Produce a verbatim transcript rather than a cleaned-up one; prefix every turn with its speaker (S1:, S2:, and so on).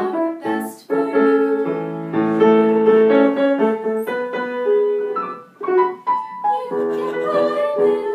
S1: are the best for you. You can put them in